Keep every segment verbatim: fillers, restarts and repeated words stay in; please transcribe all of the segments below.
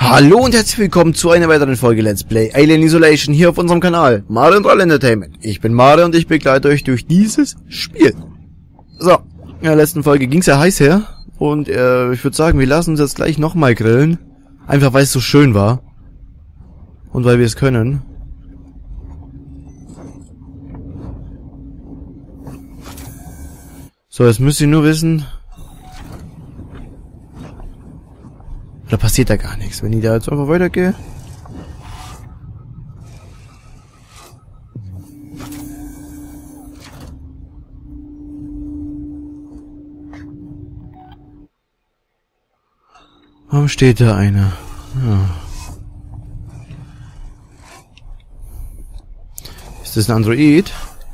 Hallo und herzlich willkommen zu einer weiteren Folge Let's Play Alien Isolation hier auf unserem Kanal Mario und Roll Entertainment. Ich bin Mario und ich begleite euch durch dieses Spiel. So, in der letzten Folge ging es ja heiß her und äh, ich würde sagen, wir lassen uns jetzt gleich nochmal grillen. Einfach weil es so schön war und weil wir es können. So, jetzt müsst ihr nur wissen... Da passiert da gar nichts, wenn ich da jetzt einfach weitergehe. Warum steht da einer? Ja. Ist das ein Android?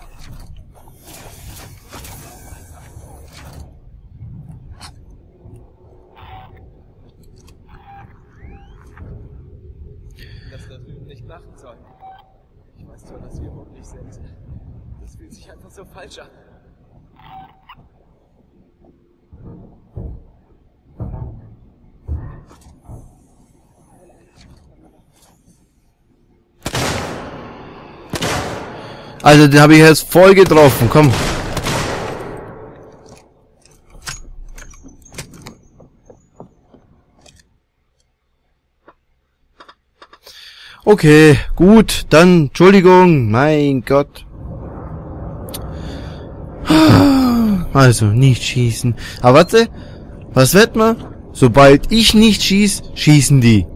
Ich weiß zwar, dass wir mobblich sind. Das fühlt sich einfach so falsch an. Also, den habe ich jetzt voll getroffen, komm. Okay, gut, dann, Entschuldigung, mein Gott. Also, nicht schießen. Aber warte, was wird man? Sobald ich nicht schieß, schießen die.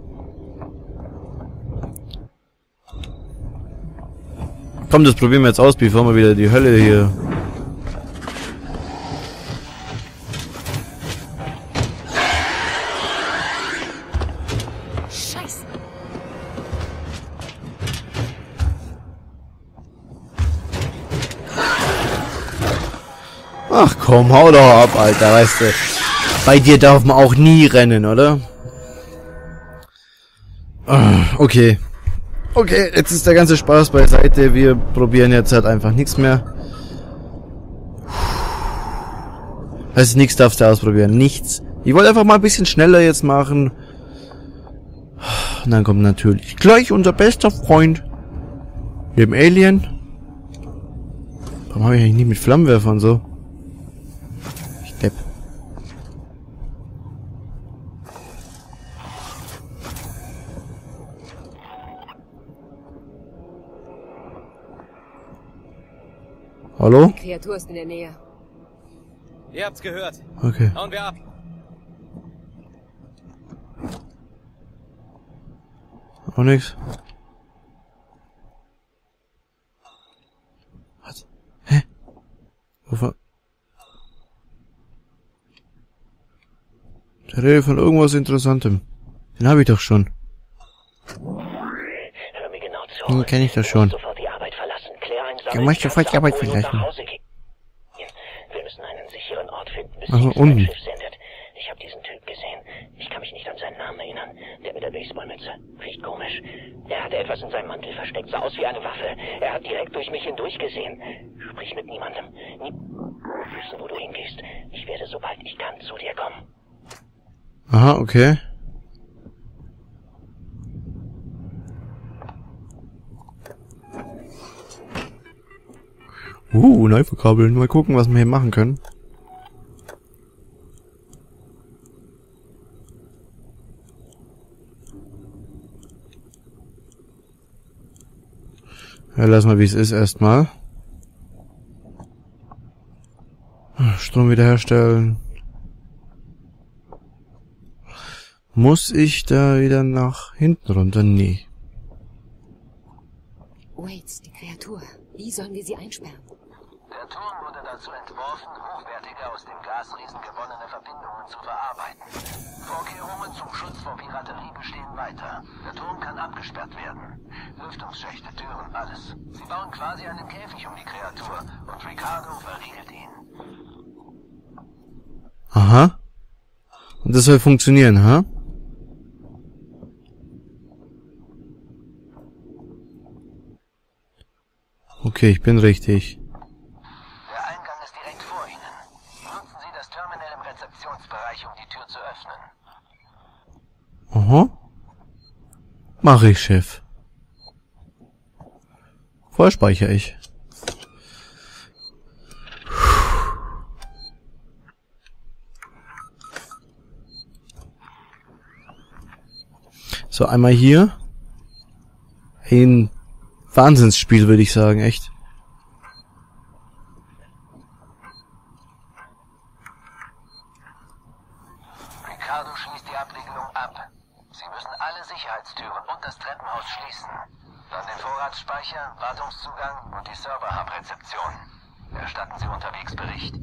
Komm, das probieren wir jetzt aus, bevor wir wieder die Hölle hier... Ach komm, hau doch ab, Alter, weißt du. Bei dir darf man auch nie rennen, oder? Okay. Okay, jetzt ist der ganze Spaß beiseite. Wir probieren jetzt halt einfach nichts mehr. Also nichts darfst du ausprobieren. Nichts. Ich wollte einfach mal ein bisschen schneller jetzt machen. Und dann kommt natürlich gleich unser bester Freund. Dem Alien. Warum habe ich eigentlich nie mit Flammenwerfern so? Depp. Hallo? Die Kreatur ist in der Nähe. Ihr habt's gehört. Okay. Hauen wir ab. Auch nix. Was? Hä? Wovon? Der redet von irgendwas Interessantem. Den habe ich doch schon. Hör mir genau zu. Den kenne ich doch schon. Sofort die Arbeit verlassen. Klär einen Du musst sofort die Arbeit verlassen. nach Hause gehen. Wir müssen einen sicheren Ort finden, bis Also uns unten. ein Schiff sendet. Ich habe diesen Typ gesehen. Ich kann mich nicht an seinen Namen erinnern. Der mit der Baseballmütze. Riecht komisch. Er hatte etwas in seinem Mantel versteckt. Sah aus wie eine Waffe. Er hat direkt durch mich hindurch gesehen. Sprich mit niemandem. Nie wissen, wo du hingehst. Ich werde, sobald ich kann, zu dir kommen. Aha, okay. Uh, neu verkabeln. Mal gucken, was wir hier machen können. Ja, lass mal, wie es ist, erstmal. Strom wiederherstellen. Muss ich da wieder nach hinten runter? Nee. Waits, die Kreatur. Wie sollen wir sie einsperren? Der Turm wurde dazu entworfen, hochwertige aus dem Gasriesen gewonnene Verbindungen zu verarbeiten. Vorkehrungen zum Schutz vor Piraterie bestehen weiter. Der Turm kann abgesperrt werden. Lüftungsschächte, Türen, alles. Sie bauen quasi einen Käfig um die Kreatur und Ricardo verriegelt ihn. Aha. Und das soll funktionieren, ha? Okay, ich bin richtig. Der Eingang ist direkt vor Ihnen. Nutzen Sie das Terminal im Rezeptionsbereich, um die Tür zu öffnen. Aha. Mach ich, Chef. Vorher speichere ich. So, einmal hier. Ein Wahnsinnsspiel, würde ich sagen, echt. Ricardo schließt die Abriegelung ab. Sie müssen alle Sicherheitstüren und das Treppenhaus schließen. Dann den Vorratsspeicher, Wartungszugang und die Server-Hub-Rezeption. Erstatten Sie unterwegs Bericht.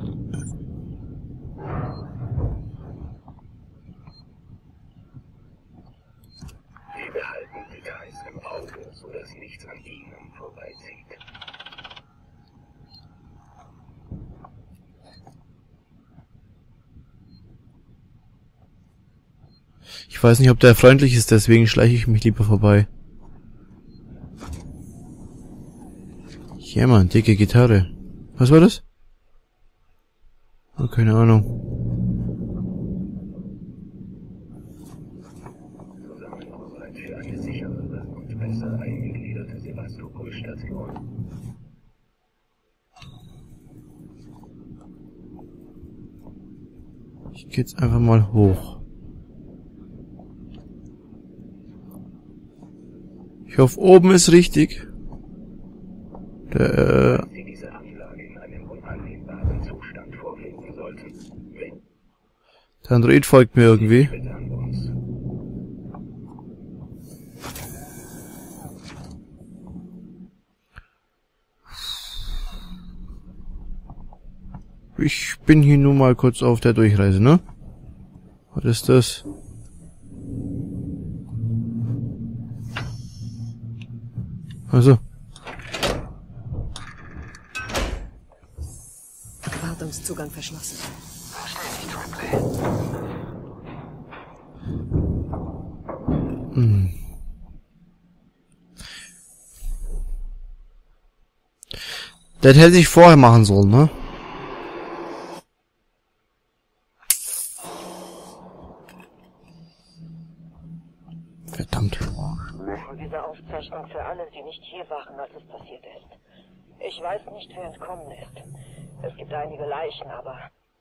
Sie behalten Details im Auge, sodass nichts an Ihnen vorbeizieht. Ich weiß nicht, ob der freundlich ist, deswegen schleiche ich mich lieber vorbei. Ja, Mann, dicke Gitarre. Was war das? Oh, keine Ahnung. Zusammenarbeit für eine sicherere und besser eingegliederte Sevastopol-Station. Ich geh jetzt einfach mal hoch. Ich hoffe, oben ist richtig. Der, Wenn Sie diese Anlage in einem unannehmbaren Zustand vorfinden sollten, wenn der Android folgt mir irgendwie. bitte an uns. Ich bin hier nur mal kurz auf der Durchreise, ne? Was ist das? Also. Wartungszugang verschlossen. Bestätigt, Ripley. Hm. Das hätte ich vorher machen sollen, ne? Verdammt. Diese Aufzeichnung für alle, die nicht hier waren, als es passiert ist. Ich weiß nicht, wer entkommen ist. Es gibt einige Leichen, aber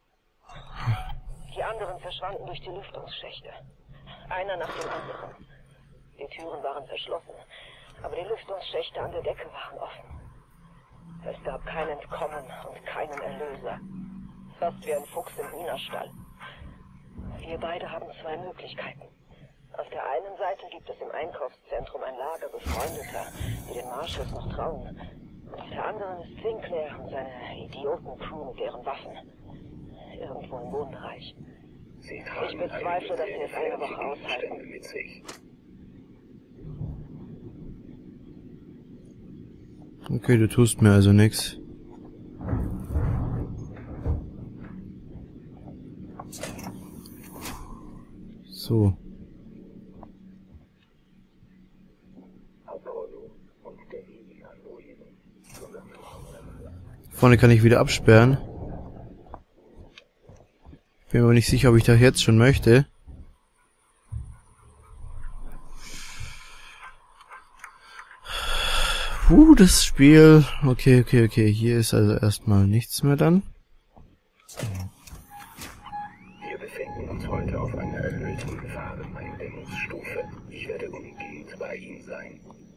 die anderen verschwanden durch die Lüftungsschächte. Einer nach dem anderen. Die Türen waren verschlossen, aber die Lüftungsschächte an der Decke waren offen. Es gab kein Entkommen und keinen Erlöser. Fast wie ein Fuchs im Hühnerstall. Wir beide haben zwei Möglichkeiten. Auf der einen Seite gibt es im Einkaufszentrum ein Lager Befreundeter, die den Marshalls noch trauen. Auf der anderen ist Sinclair und seine Idioten-Crew mit deren Waffen. Irgendwo im Bodenreich. Sie tragen Ich bezweifle, dass sie es eine Woche einige aushalten. Umstände mit sich. Okay, du tust mir also nix. So. Apollo und der Androiden zusammenarbeiten. Vorne kann ich wieder absperren. Bin mir aber nicht sicher, ob ich das jetzt schon möchte. Puh, das Spiel. Okay, okay, okay. Hier ist also erstmal nichts mehr dann. Wir befinden uns heute auf einer erhöhten Gefahreneindämmungsstufe. Ich werde umgehend bei Ihnen sein.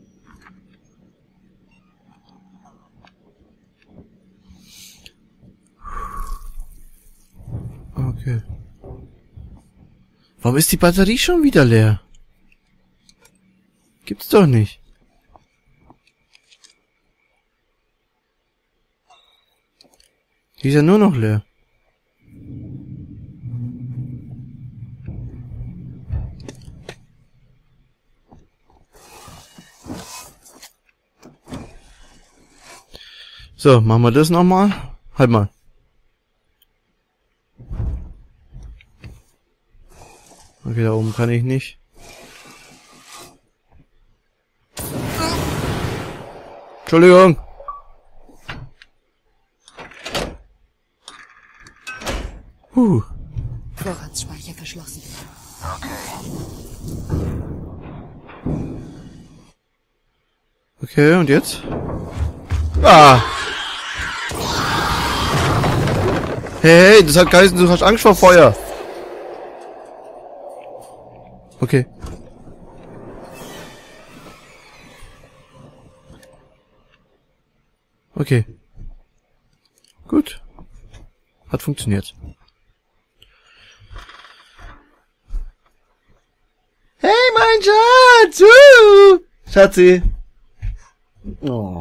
Okay. Warum ist die Batterie schon wieder leer? Gibt's doch nicht. Die ist ja nur noch leer. So, machen wir das nochmal. Halt mal. Okay, da oben kann ich nicht. Entschuldigung. Huh. Vorratsspeicher verschlossen. Okay. Okay, und jetzt? Ah! Hey, hey, das hat geheißen, du hast Angst vor Feuer. Okay. Okay. Gut. Hat funktioniert. Hey, mein Schatz! Uh! Schatzi! Oh.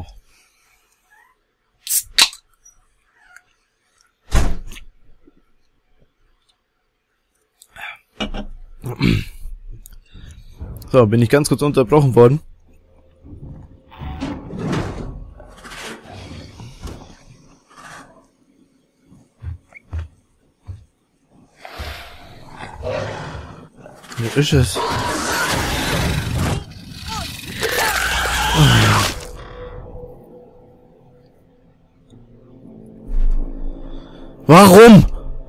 So, bin ich ganz kurz unterbrochen worden. Wo ist es? Warum?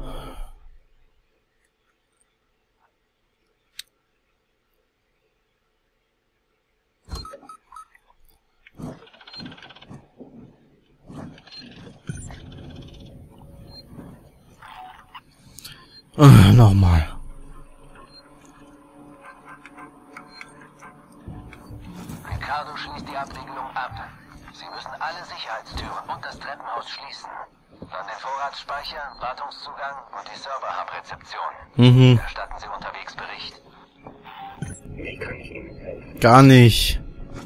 Ah, nochmal. Ricardo schließt die Abriegelung ab. Sie müssen alle Sicherheitstüren und das Treppenhaus schließen. Dann den Vorratsspeicher, Wartungszugang und die Server-Hub-Rezeption. Mhm. Erstatten Sie unterwegs Bericht. Wie kann ich Ihnen helfen? Gar nicht.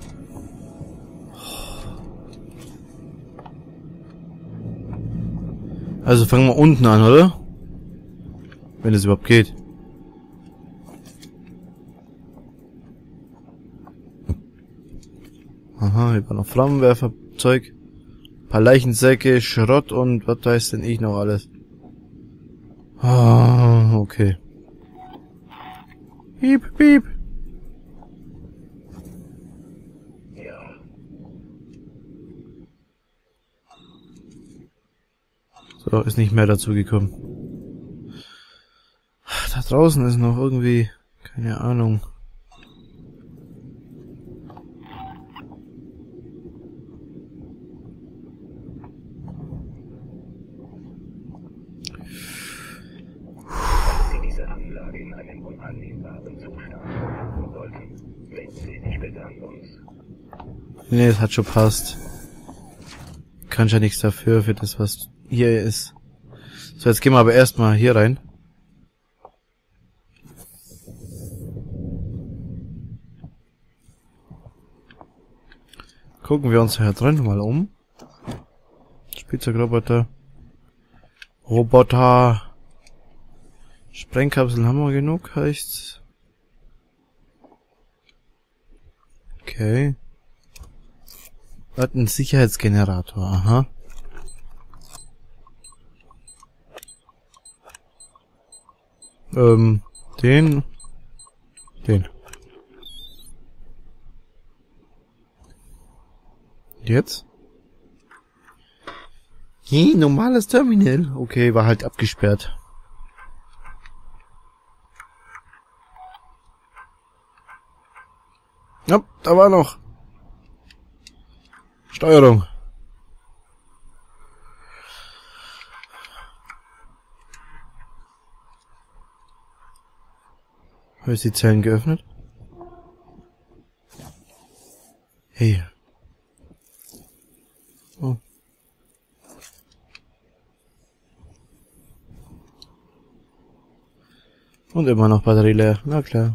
Also fangen wir unten an, oder? Wenn es überhaupt geht. Aha, hier war noch Flammenwerferzeug. Ein paar Leichensäcke, Schrott und was weiß denn ich noch alles. Ah, okay. Piep, piep. Ja. So, ist nicht mehr dazu gekommen. Da draußen ist noch irgendwie, keine Ahnung. Sie diese Anlage in einem unannehmbaren Zustand haben sollten, wenden Sie sich bitte an uns. Nee, es hat schon passt. Kannst ja nichts dafür, für das, was hier ist. So, jetzt gehen wir aber erstmal hier rein. Gucken wir uns hier drin mal um. Spielzeugroboter. Roboter. Sprengkapseln haben wir genug, heißt's. Okay. Hat ein Sicherheitsgenerator, aha. Ähm, den. Den. Jetzt? Hey, normales Terminal. Okay, war halt abgesperrt. Ja, da war noch. Steuerung. Habe ich die Zellen geöffnet? Hey. Oh. Und immer noch Batterie leer. Na klar.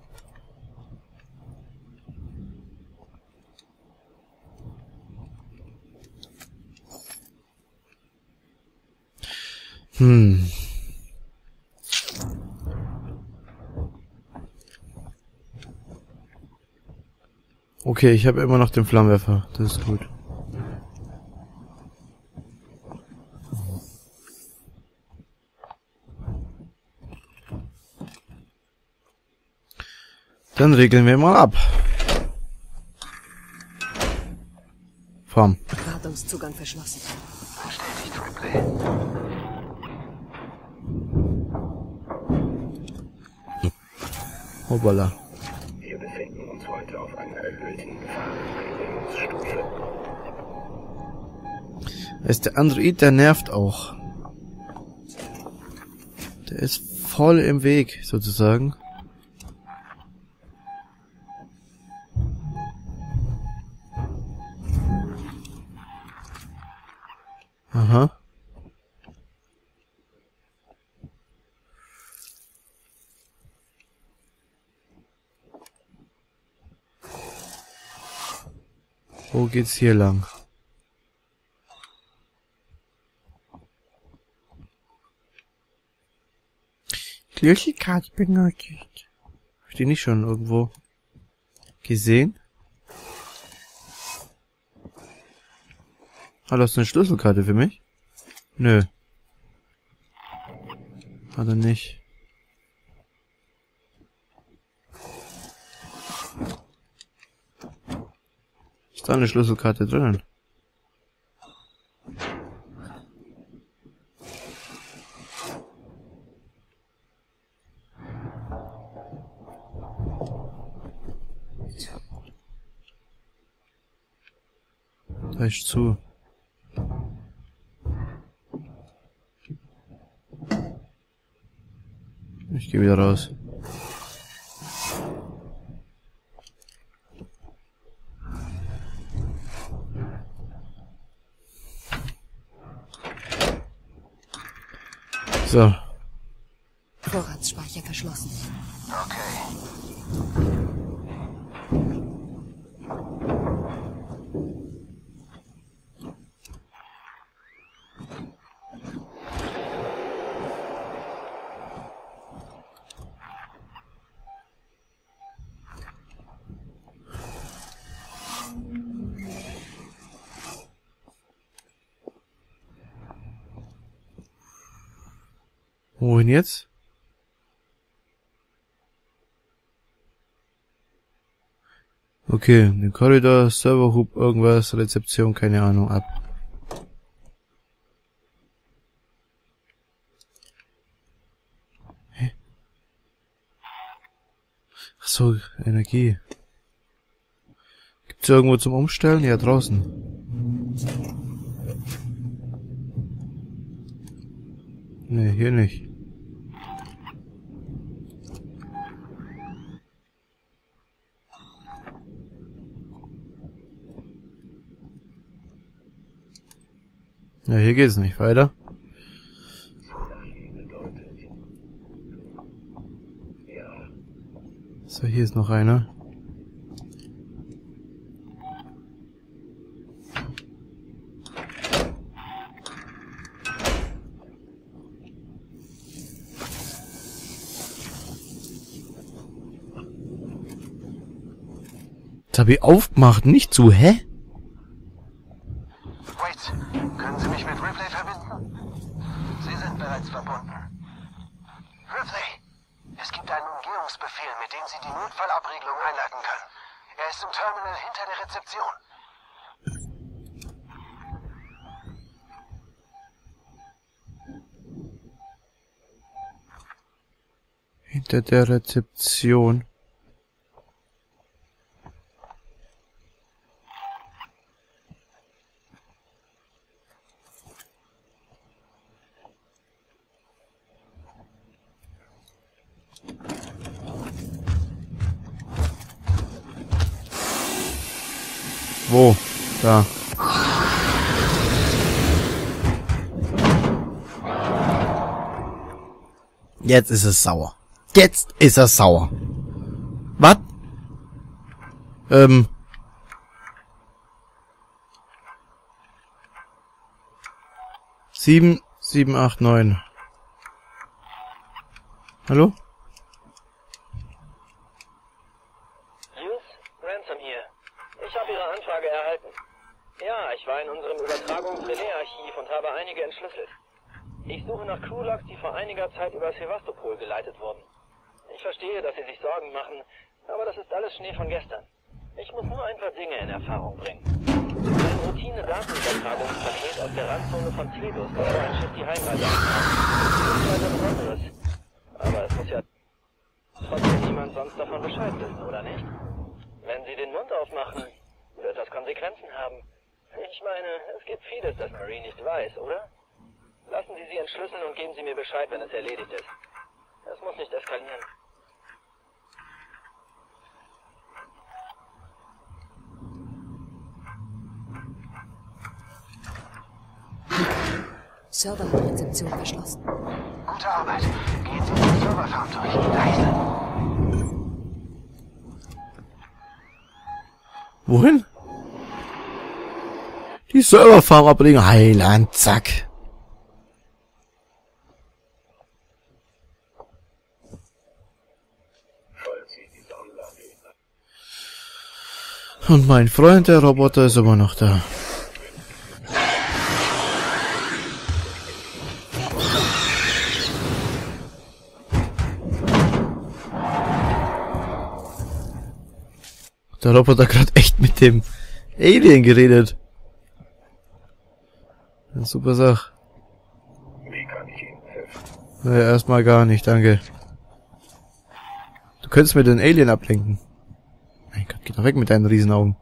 Hm. Okay, ich habe immer noch den Flammenwerfer. Das ist gut. Dann regeln wir mal ab. Farm. Wartungszugang verschlossen. Bestätigt, Ripley. Hoppala. Wir befinden uns heute auf einer erhöhten Gefahr. Stufe. Ist der Android, der nervt auch. Der ist voll im Weg, sozusagen. Aha. Wo geht's hier lang? Schlüsselkarte benötigt. Hab ich die nicht schon irgendwo gesehen? Hallo, hast du eine Schlüsselkarte für mich? Nö. Hat er nicht. Ist da eine Schlüsselkarte drinnen? Da ist zu. Ich gehe wieder raus. So. Vorratsspeicher verschlossen. Okay. Wohin jetzt? Okay, den Korridor, Serverhub, irgendwas, Rezeption, keine Ahnung, ab. Hä? Ach so, Energie. Gibt's irgendwo zum Umstellen? Ja, draußen. Ne, hier nicht. Ja, hier geht's nicht weiter. So, hier ist noch einer. Jetzt habe ich aufgemacht, nicht zu, hä? Wait, können Sie mich mit Ripley verbinden? Sie sind bereits verbunden. Ripley, es gibt einen Umgehungsbefehl, mit dem Sie die Notfallabriegelung einleiten können. Er ist im Terminal hinter der Rezeption. Hinter der Rezeption. Wo? Da. Jetzt ist es sauer. Jetzt ist er sauer. Was? Ähm. Sieben, sieben, acht, neun. Hallo? Ransom hier. Ich habe Ihre Anfrage erhalten. Ja, ich war in unserem Übertragungs-Relais-Archiv und habe einige entschlüsselt. Ich suche nach Crewlogs, die vor einiger Zeit über Sevastopol geleitet wurden. Ich verstehe, dass Sie sich Sorgen machen, aber das ist alles Schnee von gestern. Ich muss nur ein paar Dinge in Erfahrung bringen. Ein Routine-Datenübertragungspaket aus der Randzone von Tedus, bevor ein Schiff die Heimreise anfängt. Nichts weiter Besonderes. Aber es muss ja trotzdem niemand sonst davon Bescheid wissen, oder nicht? Wenn Sie den Mund aufmachen, wird das Konsequenzen haben. Ich meine, es gibt vieles, das Marie nicht weiß, oder? Lassen Sie sie entschlüsseln und geben Sie mir Bescheid, wenn es erledigt ist. Es muss nicht eskalieren. Server hat Rezeption verschlossen. Gute Arbeit. Gehen Sie die Serverfarm durch. Leise. Wohin? Die Serverfarm ablegen. Heiland, zack. Und mein Freund, der Roboter, ist immer noch da. Der Roboter hat gerade echt mit dem Alien geredet. Ja, super Sache. Wie kann ich Ihnen helfen? Nee, erstmal gar nicht, danke. Du könntest mir den Alien ablenken. Mein Gott, geh doch weg mit deinen Riesenaugen.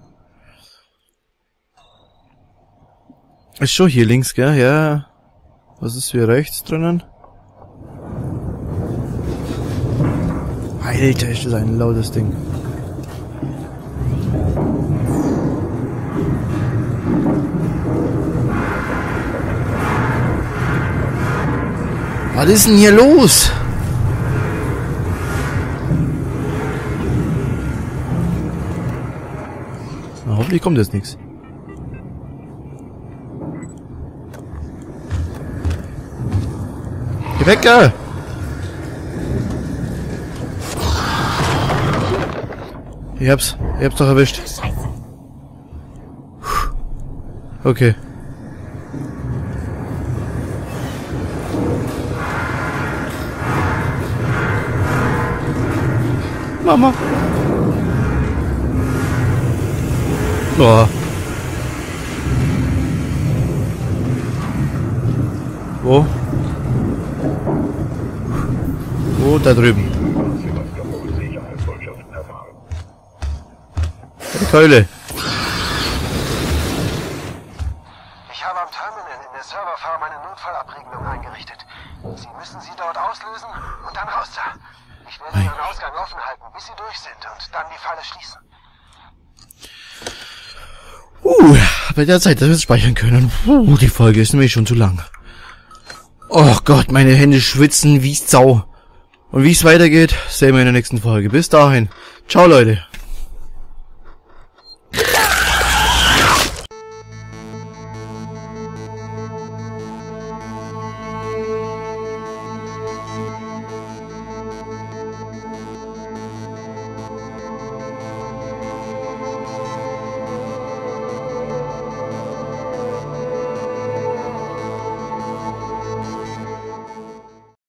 Ist schon hier links, gell? Ja. Was ist hier rechts drinnen? Alter, ist das ein lautes Ding. Was ist denn hier los? Na, hoffentlich kommt jetzt nichts. Geh weg, da! Ich hab's. Ich hab's doch erwischt. Okay. Mama. Oh. Wo? Wo? Da drüben. Die Keule. Ich habe am Terminal in der Serverfarm eine Notfallabriegelung eingerichtet. Sie müssen sie dort auslösen und dann raus da. Ich werde Ihren Ausgang offen halten, bis Sie durch sind und dann die Falle schließen. Uh, bei der Zeit, dass wir es speichern können. Uh, die Folge ist nämlich schon zu lang. Oh Gott, meine Hände schwitzen wie Sau. Und wie es weitergeht, sehen wir in der nächsten Folge. Bis dahin. Ciao, Leute.